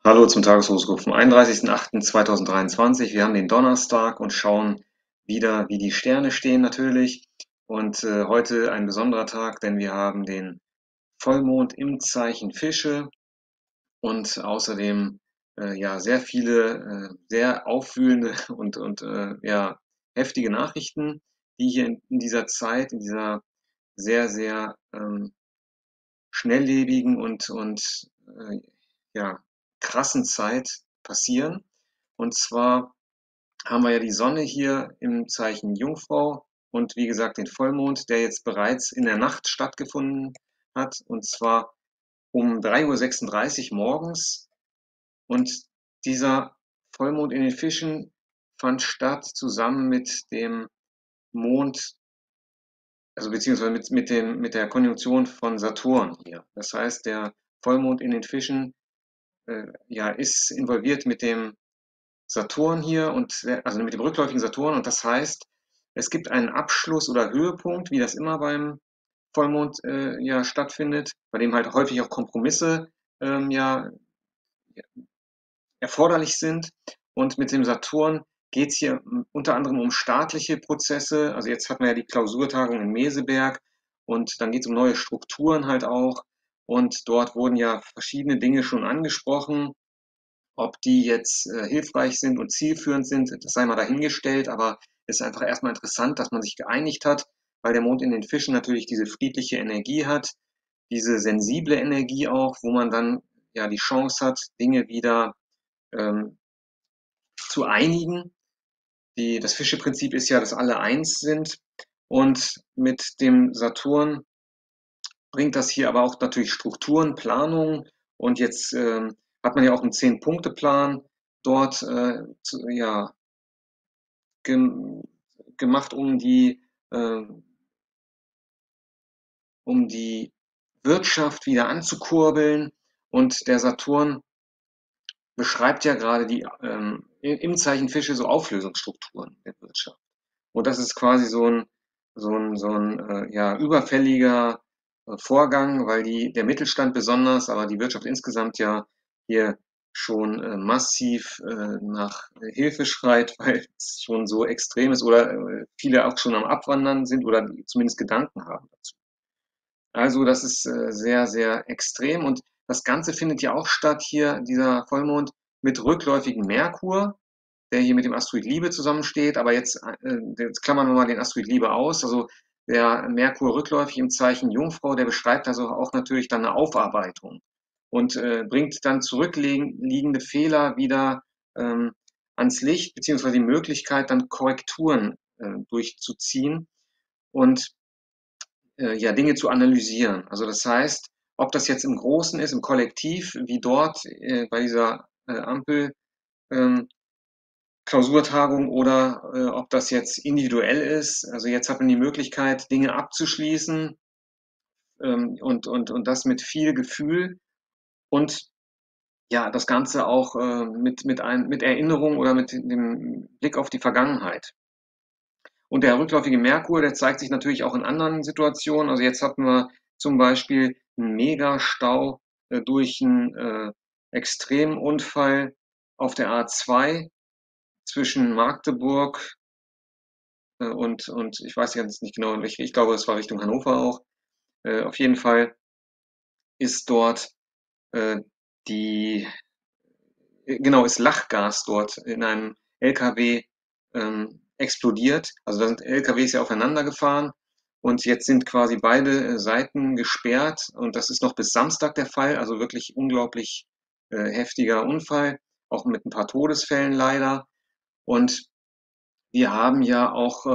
Hallo zum Tageshoroskop vom 31.08.2023. Wir haben den Donnerstag und schauen wieder, wie die Sterne stehen natürlich. Und heute ein besonderer Tag, denn wir haben den Vollmond im Zeichen Fische und außerdem ja sehr viele sehr aufwühlende und ja heftige Nachrichten, die hier in dieser Zeit, in dieser sehr schnelllebigen und ja, krassen Zeit passieren. Und zwar haben wir ja die Sonne hier im Zeichen Jungfrau und wie gesagt den Vollmond, der jetzt bereits in der Nacht stattgefunden hat, und zwar um 3:36 Uhr morgens. Und dieser Vollmond in den Fischen fand statt zusammen mit dem Mond, also beziehungsweise mit der Konjunktion von Saturn hier. Das heißt, der Vollmond in den Fischen ja, ist involviert mit dem Saturn hier und also mit dem rückläufigen Saturn, und das heißt, es gibt einen Abschluss oder Höhepunkt, wie das immer beim Vollmond ja stattfindet, bei dem halt häufig auch Kompromisse ja erforderlich sind. Und mit dem Saturn geht es hier unter anderem um staatliche Prozesse. Also jetzt hatten wir ja die Klausurtagung in Meseberg und dann geht es um neue Strukturen halt auch. Und dort wurden ja verschiedene Dinge schon angesprochen. Ob die jetzt hilfreich sind und zielführend sind, das sei mal dahingestellt, aber es ist einfach erstmal interessant, dass man sich geeinigt hat, weil der Mond in den Fischen natürlich diese friedliche Energie hat, diese sensible Energie auch, wo man dann ja die Chance hat, Dinge wieder ähm, zu einigen. Das Fischeprinzip ist ja, dass alle eins sind. Und mit dem Saturn bringt das hier aber auch natürlich Strukturen, Planung. Und jetzt hat man ja auch einen Zehn-Punkte-Plan dort ja, gem gemacht, äh, um die Wirtschaft wieder anzukurbeln. Und der Saturn beschreibt ja gerade im Zeichen Fische so Auflösungsstrukturen der Wirtschaft. Und das ist quasi so ein ja, überfälliger Vorgang, weil der Mittelstand besonders, aber die Wirtschaft insgesamt ja hier schon massiv nach Hilfe schreit, weil es schon so extrem ist oder viele auch schon am Abwandern sind oder zumindest Gedanken haben dazu. Also das ist sehr extrem, und das Ganze findet ja auch statt hier, dieser Vollmond, mit rückläufigem Merkur, der hier mit dem Asteroid Liebe zusammensteht. Aber jetzt klammern wir mal den Asteroid Liebe aus. Also der Merkur rückläufig im Zeichen Jungfrau, der beschreibt also auch natürlich dann eine Aufarbeitung und bringt dann zurückliegende Fehler wieder ähm, ans Licht, beziehungsweise die Möglichkeit, dann Korrekturen durchzuziehen und ja, Dinge zu analysieren. Also das heißt, ob das jetzt im Großen ist, im Kollektiv, wie dort bei dieser Ampel ähm, Klausurtagung, oder ob das jetzt individuell ist. Also jetzt hat man die Möglichkeit, Dinge abzuschließen, und das mit viel Gefühl und ja, das Ganze auch mit Erinnerung oder mit dem Blick auf die Vergangenheit. Und der rückläufige Merkur, der zeigt sich natürlich auch in anderen Situationen. Also jetzt hatten wir zum Beispiel einen Megastau durch einen Extremunfall auf der A2 zwischen Magdeburg und ich weiß jetzt nicht genau in welche, ich glaube, es war Richtung Hannover auch. Auf jeden Fall ist dort äh, die, genau, ist Lachgas dort in einem LKW explodiert. Also da sind LKWs ja aufeinander gefahren und jetzt sind quasi beide Seiten gesperrt, und das ist noch bis Samstag der Fall. Also wirklich unglaublich heftiger Unfall, auch mit ein paar Todesfällen leider. Und wir haben ja auch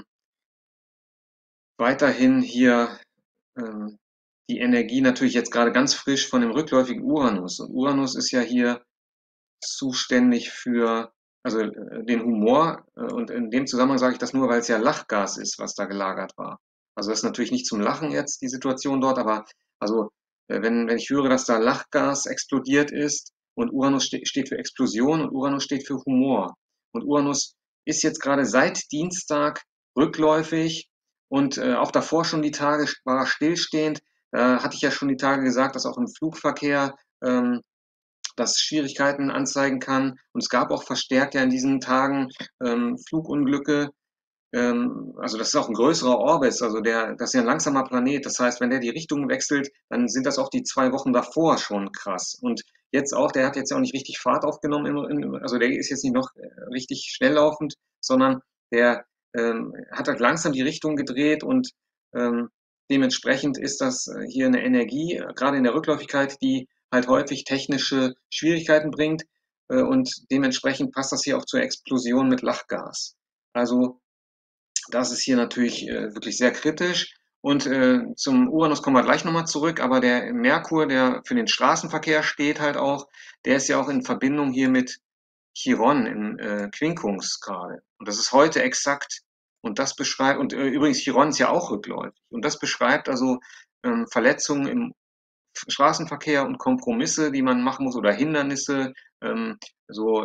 weiterhin hier ähm, die Energie natürlich jetzt gerade ganz frisch von dem rückläufigen Uranus. Und Uranus ist ja hier zuständig für, also den Humor. Und in dem Zusammenhang sage ich das nur, weil es ja Lachgas ist, was da gelagert war. Also das ist natürlich nicht zum Lachen jetzt, die Situation dort, aber also wenn ich höre, dass da Lachgas explodiert ist, und Uranus steht für Explosion und Uranus steht für Humor. Und Uranus ist jetzt gerade seit Dienstag rückläufig, und auch davor schon die Tage war stillstehend. Da hatte ich ja schon die Tage gesagt, dass auch im Flugverkehr das Schwierigkeiten anzeigen kann. Und es gab auch verstärkt ja in diesen Tagen Flugunglücke. Also das ist auch ein größerer Orbis, also das ist ja ein langsamer Planet. Das heißt, wenn der die Richtung wechselt, dann sind das auch die 2 Wochen davor schon krass. Und jetzt auch, der hat jetzt ja auch nicht richtig Fahrt aufgenommen, also der ist jetzt nicht noch richtig schnell laufend, sondern der hat halt langsam die Richtung gedreht und ähm, dementsprechend ist das hier eine Energie, gerade in der Rückläufigkeit, die halt häufig technische Schwierigkeiten bringt. Und dementsprechend passt das hier auch zur Explosion mit Lachgas. Also das ist hier natürlich wirklich sehr kritisch. Und zum Uranus kommen wir gleich nochmal zurück, aber der Merkur, der für den Straßenverkehr steht halt auch, der ist ja auch in Verbindung hier mit Chiron im Quinkungsgrade. Und das ist heute exakt. Und das beschreibt, und übrigens Chiron ist ja auch rückläufig. Und das beschreibt also Verletzungen im Straßenverkehr und Kompromisse, die man machen muss, oder Hindernisse, ähm, so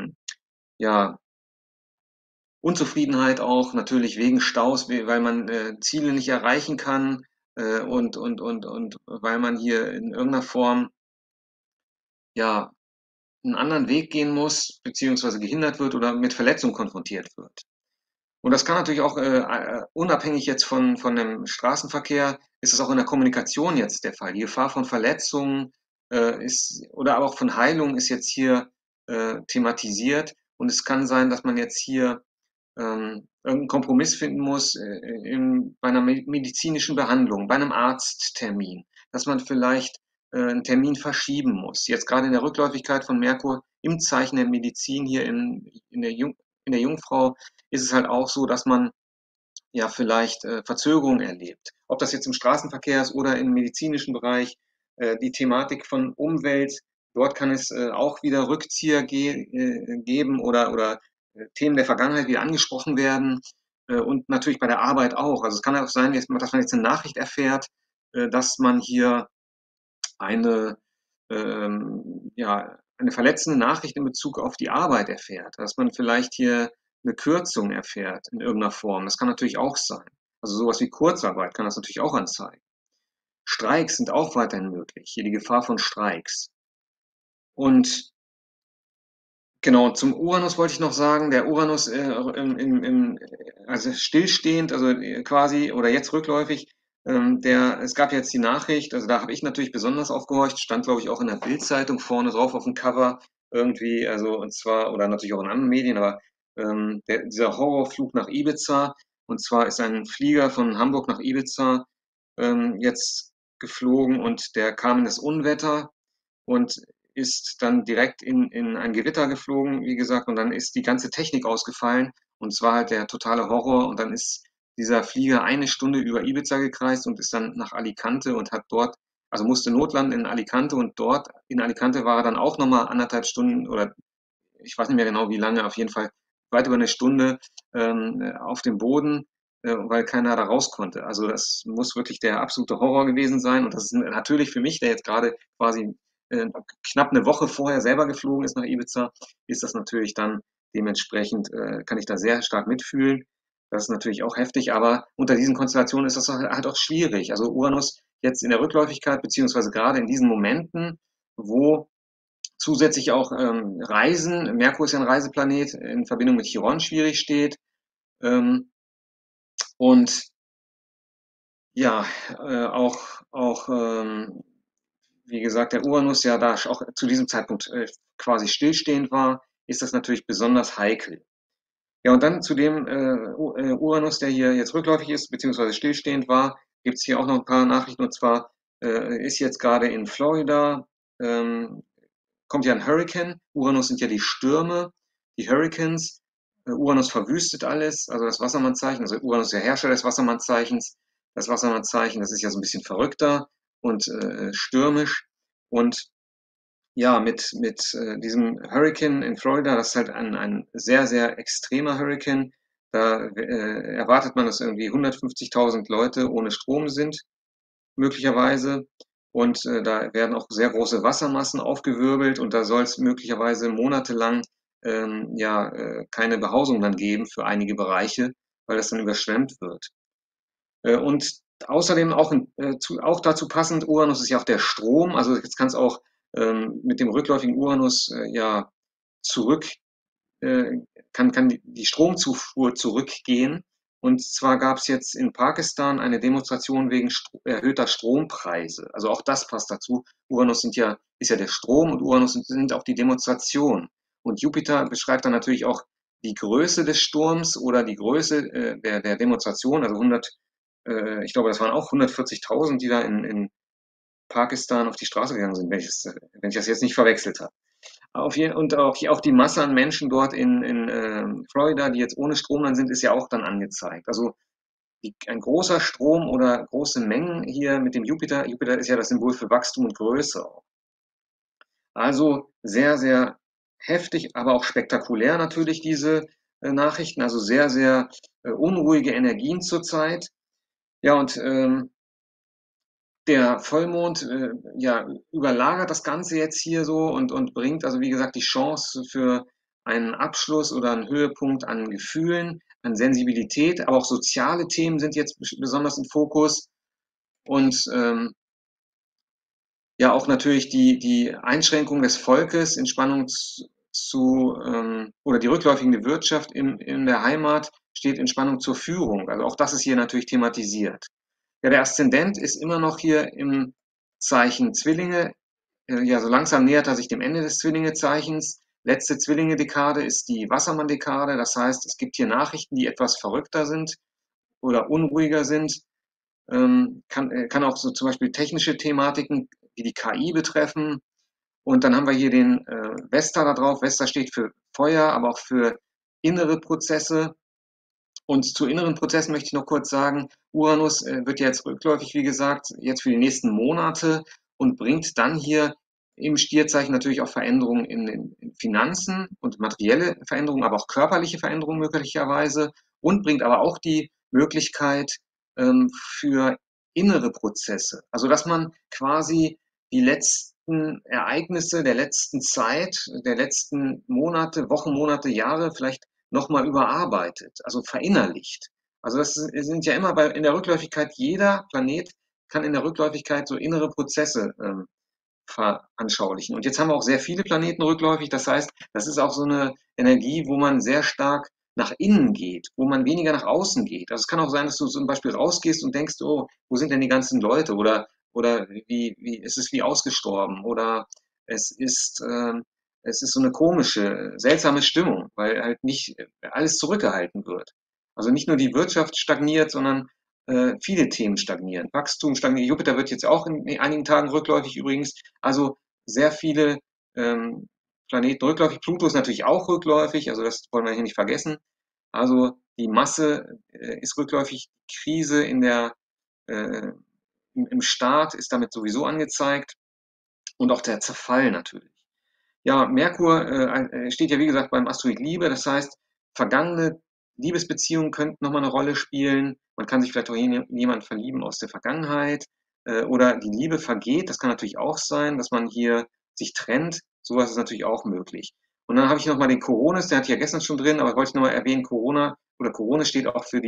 ja, Unzufriedenheit auch natürlich wegen Staus, weil man Ziele nicht erreichen kann und weil man hier in irgendeiner Form ja einen anderen Weg gehen muss, beziehungsweise gehindert wird oder mit Verletzungen konfrontiert wird. Und das kann natürlich auch unabhängig jetzt von dem Straßenverkehr, ist es auch in der Kommunikation jetzt der Fall. Die Gefahr von Verletzungen ist oder auch von Heilung ist jetzt hier thematisiert. Und es kann sein, dass man jetzt hier irgendeinen Kompromiss finden muss bei einer medizinischen Behandlung, bei einem Arzttermin, dass man vielleicht einen Termin verschieben muss. Jetzt gerade in der Rückläufigkeit von Merkur im Zeichen der Medizin hier in der Jungfrau ist es halt auch so, dass man ja vielleicht Verzögerungen erlebt. Ob das jetzt im Straßenverkehr ist oder im medizinischen Bereich, die Thematik von Umwelt, dort kann es auch wieder Rückzieher geben oder Themen der Vergangenheit wieder angesprochen werden. Und natürlich bei der Arbeit auch. Also es kann auch sein, dass man jetzt eine Nachricht erfährt, dass man hier eine, ja, eine verletzende Nachricht in Bezug auf die Arbeit erfährt, dass man vielleicht hier eine Kürzung erfährt in irgendeiner Form. Das kann natürlich auch sein. Also sowas wie Kurzarbeit kann das natürlich auch anzeigen. Streiks sind auch weiterhin möglich. Hier die Gefahr von Streiks. Und genau, zum Uranus wollte ich noch sagen, der Uranus also stillstehend, also quasi oder jetzt rückläufig, es gab jetzt die Nachricht, also da habe ich natürlich besonders aufgehorcht, stand glaube ich auch in der Bildzeitung vorne drauf auf dem Cover irgendwie, also und zwar, oder natürlich auch in anderen Medien, aber dieser Horrorflug nach Ibiza, und zwar ist ein Flieger von Hamburg nach Ibiza jetzt geflogen und der kam in das Unwetter und ist dann direkt in ein Gewitter geflogen, wie gesagt, und dann ist die ganze Technik ausgefallen und es war halt der totale Horror und dann ist dieser Flieger eine Stunde über Ibiza gekreist und ist dann nach Alicante und hat dort, also musste notlanden in Alicante und dort in Alicante war er dann auch nochmal 1,5 Stunden oder ich weiß nicht mehr genau wie lange, auf jeden Fall weit über eine Stunde auf dem Boden, weil keiner da raus konnte. Also das muss wirklich der absolute Horror gewesen sein. Und das ist natürlich für mich, der jetzt gerade quasi knapp eine Woche vorher selber geflogen ist nach Ibiza, ist das natürlich dann dementsprechend, kann ich da sehr stark mitfühlen. Das ist natürlich auch heftig, aber unter diesen Konstellationen ist das halt auch schwierig. Also Uranus jetzt in der Rückläufigkeit, beziehungsweise gerade in diesen Momenten, wo zusätzlich auch Reisen, Merkur ist ja ein Reiseplanet, in Verbindung mit Chiron schwierig steht. Ähm, und ja, auch wie gesagt, der Uranus ja da auch zu diesem Zeitpunkt quasi stillstehend war, ist das natürlich besonders heikel. Ja, und dann zu dem Uranus, der hier jetzt rückläufig ist, beziehungsweise stillstehend war, gibt es hier auch noch ein paar Nachrichten. Und zwar ist jetzt gerade in Florida ähm, kommt ja ein Hurricane. Uranus sind ja die Stürme, die Hurricanes. Uranus verwüstet alles, also das Wassermannzeichen. Also Uranus ist der Herrscher des Wassermannzeichens. Das Wassermannzeichen, das ist ja so ein bisschen verrückter und stürmisch. Und ja, mit diesem Hurricane in Florida, das ist halt ein sehr, sehr extremer Hurricane. Da erwartet man, dass irgendwie 150.000 Leute ohne Strom sind möglicherweise. Und da werden auch sehr große Wassermassen aufgewirbelt und da soll es möglicherweise monatelang ja, keine Behausung dann geben für einige Bereiche, weil das dann überschwemmt wird. Und außerdem auch dazu passend, Uranus ist ja auch der Strom, also jetzt kann es auch mit dem rückläufigen Uranus ja zurück, kann die Stromzufuhr zurückgehen. Und zwar gab es jetzt in Pakistan eine Demonstration wegen erhöhter Strompreise. Also auch das passt dazu. Uranus ist ja der Strom und Uranus sind auch die Demonstrationen. Und Jupiter beschreibt dann natürlich auch die Größe des Sturms oder die Größe der Demonstration. Also ich glaube, das waren auch 140.000, die da in Pakistan auf die Straße gegangen sind, wenn ich das jetzt nicht verwechselt habe. Und auch die Masse an Menschen dort in Florida, die jetzt ohne Strom dann sind, ist ja auch dann angezeigt. Also ein großer Strom oder große Mengen hier mit dem Jupiter. Jupiter ist ja das Symbol für Wachstum und Größe. Also sehr, sehr heftig, aber auch spektakulär natürlich diese Nachrichten. Also sehr, sehr unruhige Energien zurzeit. Ja, und der Vollmond ja, überlagert das Ganze jetzt hier so und bringt also, wie gesagt, die Chance für einen Abschluss oder einen Höhepunkt an Gefühlen, an Sensibilität, aber auch soziale Themen sind jetzt besonders im Fokus. Und ja, auch natürlich die Einschränkung des Volkes in Spannung oder die rückläufige Wirtschaft in der Heimat steht in Spannung zur Führung. Also auch das ist hier natürlich thematisiert. Ja, der Aszendent ist immer noch hier im Zeichen Zwillinge. Ja, so langsam nähert er sich dem Ende des Zwillinge-Zeichens. Letzte Zwillinge-Dekade ist die Wassermann-Dekade. Das heißt, es gibt hier Nachrichten, die etwas verrückter sind oder unruhiger sind. Kann auch so zum Beispiel technische Thematiken wie die KI betreffen. Und dann haben wir hier den Vesta da drauf. Vesta steht für Feuer, aber auch für innere Prozesse. Und zu inneren Prozessen möchte ich noch kurz sagen, Uranus wird ja jetzt rückläufig, wie gesagt, jetzt für die nächsten Monate und bringt dann hier im Stierzeichen natürlich auch Veränderungen in den Finanzen und materielle Veränderungen, aber auch körperliche Veränderungen möglicherweise und bringt aber auch die Möglichkeit für innere Prozesse. Also dass man quasi die letzten Ereignisse der letzten Zeit, der letzten Monate, Wochen, Monate, Jahre vielleicht nochmal überarbeitet, also verinnerlicht. Also das sind ja immer in der Rückläufigkeit, jeder Planet kann in der Rückläufigkeit so innere Prozesse veranschaulichen. Und jetzt haben wir auch sehr viele Planeten rückläufig. Das heißt, das ist auch so eine Energie, wo man sehr stark nach innen geht, wo man weniger nach außen geht. Also es kann auch sein, dass du zum Beispiel rausgehst und denkst, oh, wo sind denn die ganzen Leute? Oder es ist wie ausgestorben. Oder es ist, es ist so eine komische, seltsame Stimmung, weil halt nicht alles zurückgehalten wird. Also nicht nur die Wirtschaft stagniert, sondern viele Themen stagnieren. Wachstum stagniert. Jupiter wird jetzt auch in einigen Tagen rückläufig übrigens. Also sehr viele Planeten rückläufig. Pluto ist natürlich auch rückläufig, also das wollen wir hier nicht vergessen. Also die Masse ist rückläufig. Krise äh, im Staat ist damit sowieso angezeigt und auch der Zerfall natürlich. Ja, Merkur steht ja wie gesagt beim Asteroid Liebe, das heißt, vergangene Liebesbeziehungen könnten nochmal eine Rolle spielen. Man kann sich vielleicht auch in jemanden verlieben aus der Vergangenheit oder die Liebe vergeht. Das kann natürlich auch sein, dass man hier sich trennt. Sowas ist natürlich auch möglich. Und dann habe ich nochmal den Coronis, der hat ja gestern schon drin, aber wollte ich nochmal erwähnen, Coronis steht auch für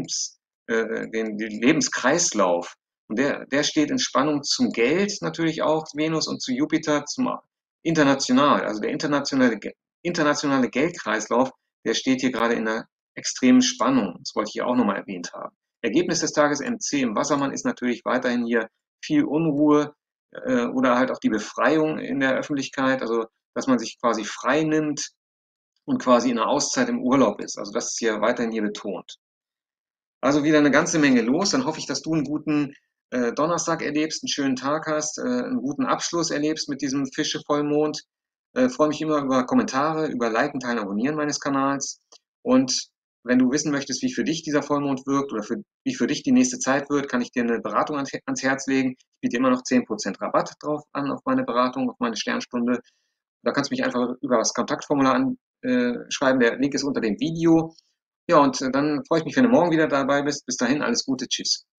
den Lebenskreislauf. Und der steht in Spannung zum Geld natürlich auch, Venus, und zu Jupiter zum international. Also der internationale Geldkreislauf, der steht hier gerade in einer extremen Spannung. Das wollte ich hier auch nochmal erwähnt haben. Ergebnis des Tages MC im Wassermann ist natürlich weiterhin hier viel Unruhe oder halt auch die Befreiung in der Öffentlichkeit, also dass man sich quasi frei nimmt und quasi in einer Auszeit im Urlaub ist. Also das ist hier weiterhin hier betont. Also wieder eine ganze Menge los. Dann hoffe ich, dass du einen guten Donnerstag erlebst, einen schönen Tag hast, einen guten Abschluss erlebst mit diesem Fische-Vollmond. Freue mich immer über Kommentare, über Liken, Teilen, Abonnieren meines Kanals. Und wenn du wissen möchtest, wie für dich dieser Vollmond wirkt oder wie für dich die nächste Zeit wird, kann ich dir eine Beratung ans Herz legen. Ich biete immer noch 10% Rabatt drauf an auf meine Beratung, auf meine Sternstunde. Da kannst du mich einfach über das Kontaktformular anschreiben. Der Link ist unter dem Video. Ja, und dann freue ich mich, wenn du morgen wieder dabei bist. Bis dahin, alles Gute, tschüss.